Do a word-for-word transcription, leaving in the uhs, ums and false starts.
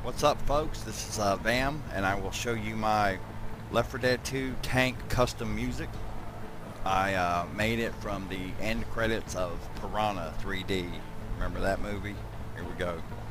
What's up, folks? This is uh, Vam, and I will show you my Left four Dead two tank custom music. I uh, made it from the end credits of Piranha three D. Remember that movie? Here we go.